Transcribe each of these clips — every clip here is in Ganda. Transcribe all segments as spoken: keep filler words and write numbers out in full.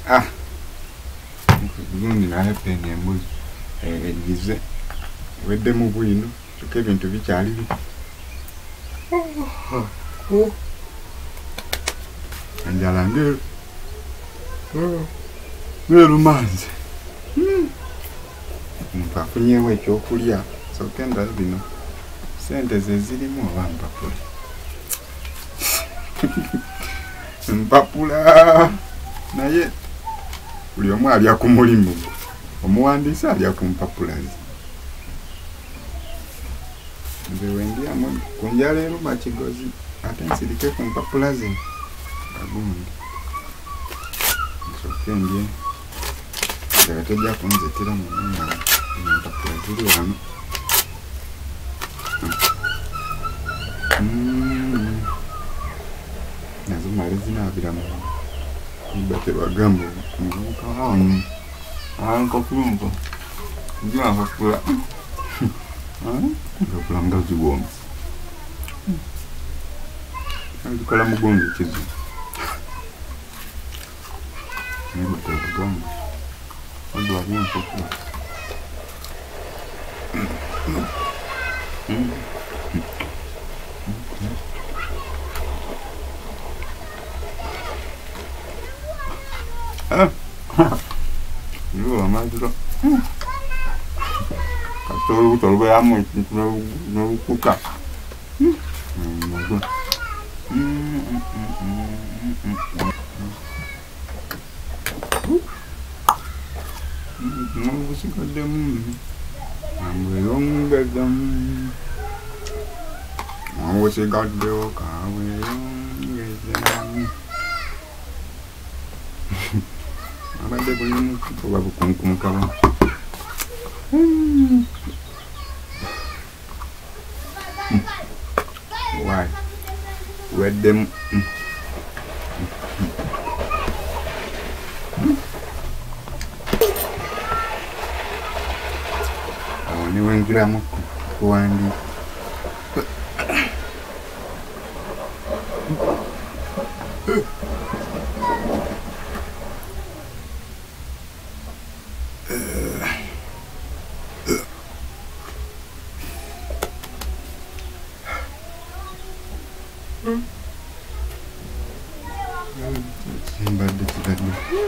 Ah, gundi naye peni embuzi egize wedde mu bwino kyokka ebintu bikyali bito. Enjala ngeru ngerumanze omuntu afunyeewo ekyokulya sooka endala bino sente ze zirimu oba mpapula. Mpapula naye buli omu alya ku mulimu gwe, omuwandiisi alya ku mpapula ze. Nze wendyamu ku njala eruma kigozi ate nsirike ku mpapula ze agundi nsooke ndye nga tejja kunzetera mu nnyumba empapula ziri wano. Nazo mali zinaabira mu baterwagamba omuvubuka wano ankafulumpa ngira nkafula nkafula nga ziwombe azikola mugonzi kizu naye baterwagamba odwali enkafula. Ah, yo amaziro. Katoro tolwe amo no no kuka. Mm. No busikadem. Amwe yongedam. Amwe sigadeo kawe yongedam. Abadde bulimo kuba bukunkumka ba. Why? With them. Oh, ni wengira mu kuwandi. Mbadde kigadde.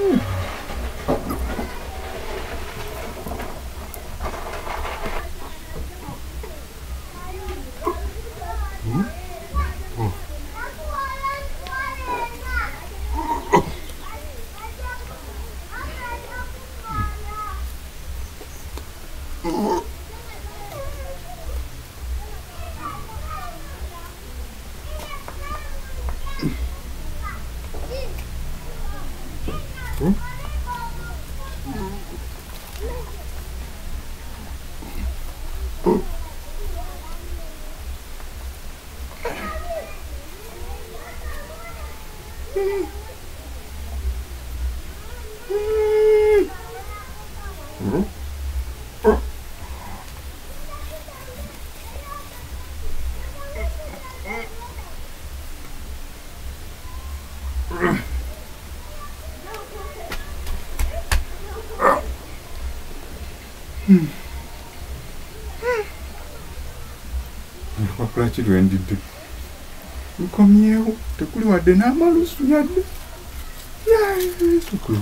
Mpapula ki lwendidde nkomyewo tekuli wadde n'amalusu yadde tukulu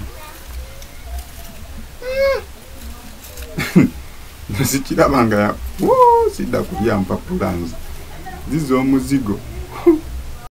nzikiraba nga sidda kulya mpapula nze ziza omuzigo.